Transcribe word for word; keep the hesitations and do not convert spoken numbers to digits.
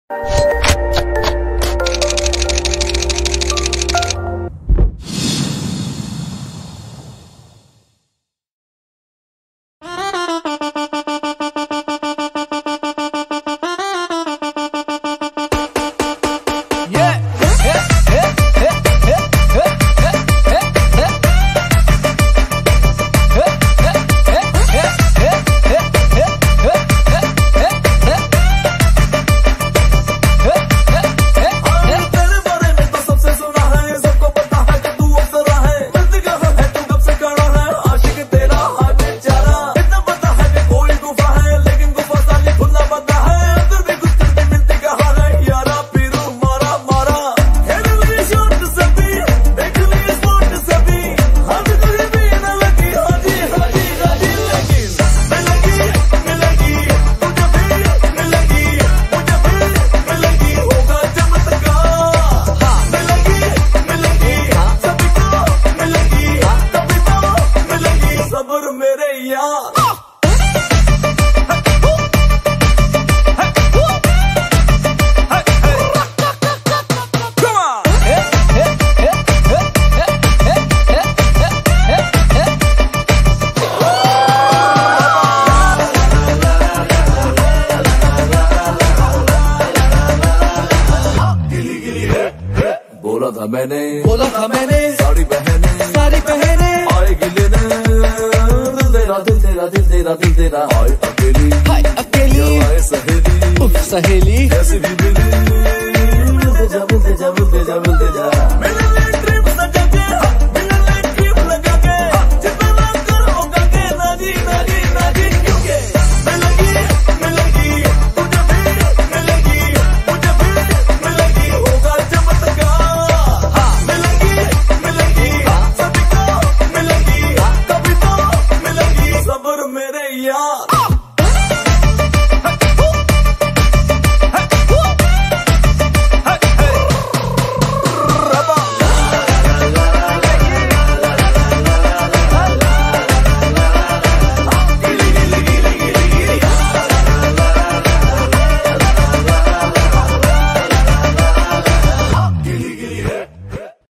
बोला था मैंने बोला था मैंने साड़ी पहने साड़ी पहने आएगी लेने दिल तेरा दिल तेरा दिल तेरा दिल तेरा आए अकेली हाय अकेली आए सहेली उफ सहेली कैसी भी मिली मिलते जा मिलते जा मिलते जा मिलते जा